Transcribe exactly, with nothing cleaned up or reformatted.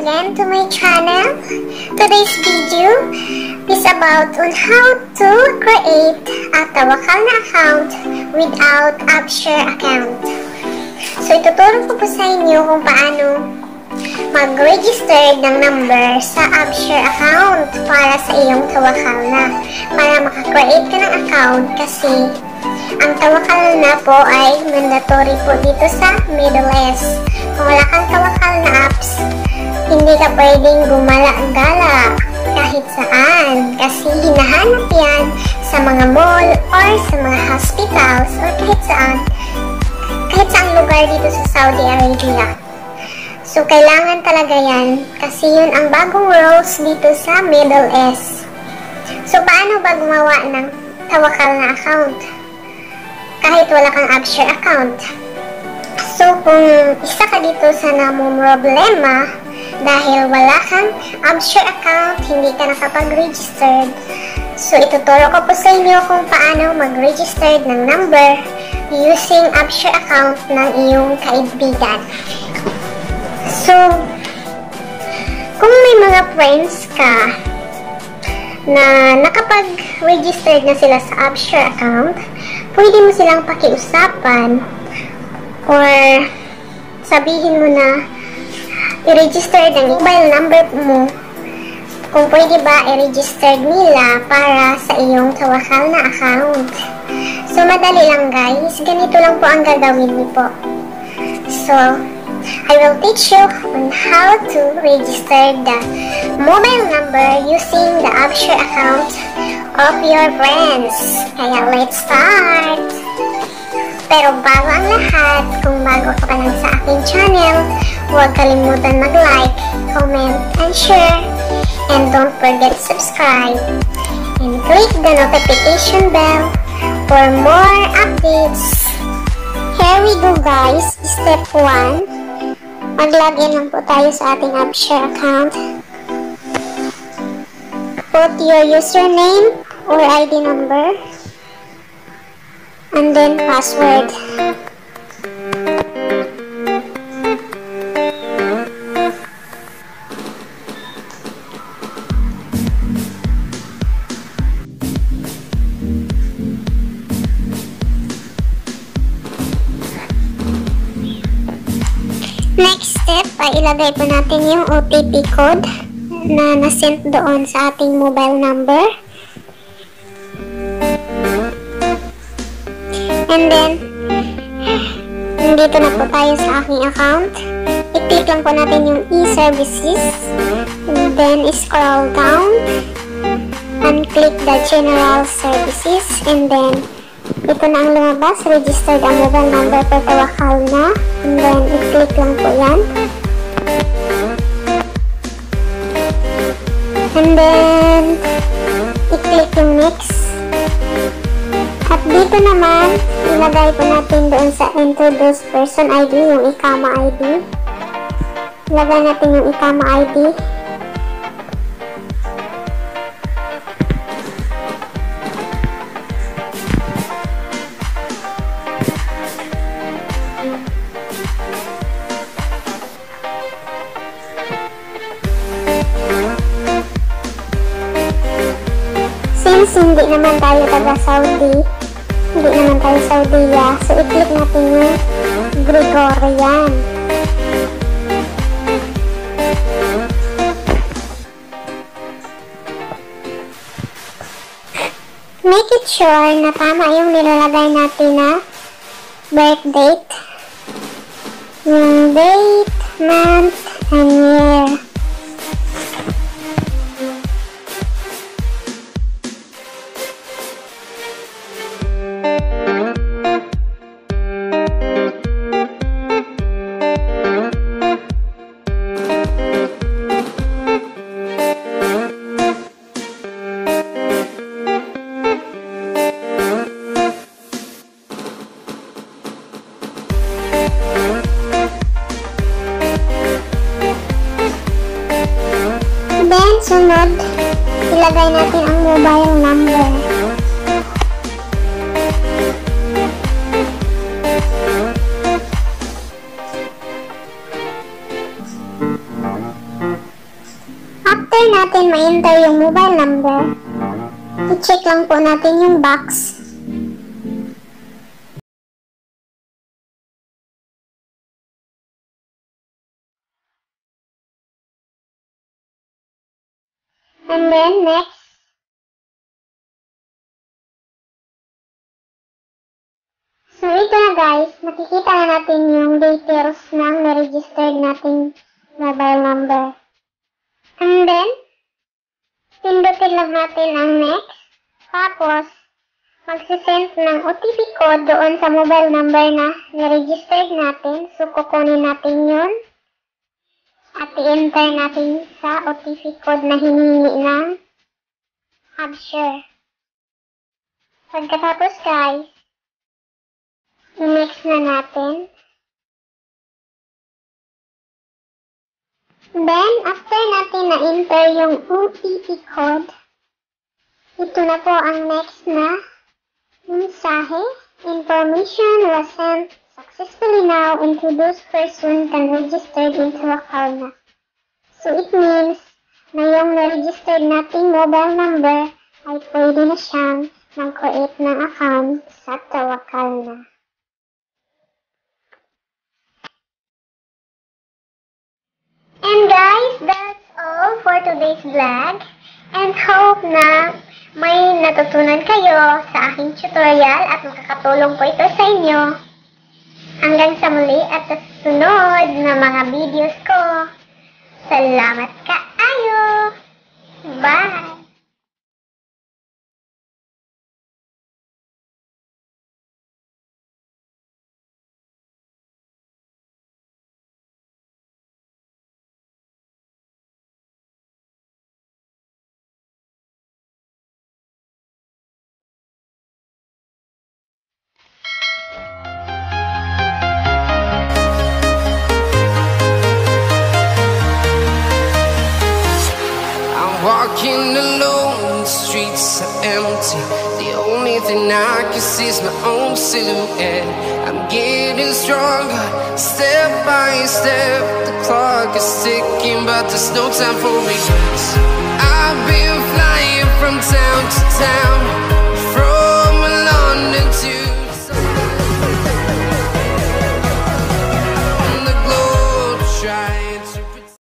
again to my channel. Today's video is about on how to create a Tawakal na account without AppShare account. So ituturo ko po sa inyo kung paano mag-register ng number sa AppShare account para sa iyong Tawakal na. Para makakreate ka ng account kasi ang Tawakal na po ay mandatory po dito sa Middle East. Kung wala kang Tawakal na apps, hindi ka pwedeng gumala-gala kahit saan. Kasi hinahanap yan sa mga mall or sa mga hospitals or kahit saan. Kahit saang lugar dito sa Saudi Arabia. So, kailangan talaga yan kasi yun ang bagong rules dito sa Middle East. So, paano ba gumawa ng Tawakal na account kahit wala kang AppShare account? So, kung isa ka dito sa namumroblema dahil wala kang AppShare account, hindi ka nakapag-registered, so ituturo ko po sa inyo kung paano mag-register ng number using AppShare account ng iyong kaibigan. So, kung may mga friends ka na nakapag-registered na sila sa AppShare account, pwede mo silang pakiusapan or sabihin mo na i-register ng mobile number mo kung pwede ba i-register nila para sa iyong Tawakal na account. So, madali lang guys. Ganito lang po ang gagawin niyo po. So, I will teach you on how to register the mobile number using the AppShare account of your friends. Kaya, let's start! Pero bago ang lahat, kung bago ka pa lang sa aking channel, huwag kalimutan mag-like, comment, and share. And don't forget to subscribe. And click the notification bell for more updates. Here we go guys. Step one. Mag-login lang po tayo sa ating AppShare account. Put your username or I D number. And then password. Next step ay ilagay po natin yung O T P code na nasend doon sa ating mobile number. And then, nandito na po tayo sa aking account. I-click lang po natin yung e-services. And then, scroll down. And click the general services. And then, ito na ang lumabas. Registered ang mobile number per Tawakal na. And then, i-click lang po yan. And then, i-click yung next. At dito naman, ilagay po natin doon sa introduce person I D, yung Ikama I D. Ilagay natin yung Ikama I D. Since hindi naman tayo taga Saudi, hindi naman tayo Saudiya, so i-click natin yung Gregorian. Make it sure na tama yung nilalagay natin na birth date, yung date, month, and year. Then, sunod, ilagay natin ang mobile number. natin ma-enter yung mobile number, i-check lang po natin yung box. And then, next, so ito na guys, nakikita na natin yung details ng na-registered nating mobile number. And then, pindutin lang natin ang next. Tapos, magsisend ng O T P code doon sa mobile number na na-registered natin. So, kukunin natin yun. At i-enter natin sa O T P code na hiningi ng Abshare. Pagkatapos guys, i-next na natin. Then, after natin na-enter yung O T P code, ito na po ang next na mensahe. Information was sent successfully now. Introduced person can register into account na. So, it means na yung na-registered nating mobile number ay pwede na siyang mag-create ng account sa Tawakal na. And guys, that's all for today's vlog. And hope na may natutunan kayo sa aking tutorial at makakatulong po ito sa inyo. Hanggang sa muli at sa susunod na mga videos ko. Salamat kaayo! Bye! Walking alone, the streets are empty. The only thing I can see is my own silhouette. I'm getting stronger, step by step. The clock is ticking, but there's no time for regrets. I've been flying from town to town,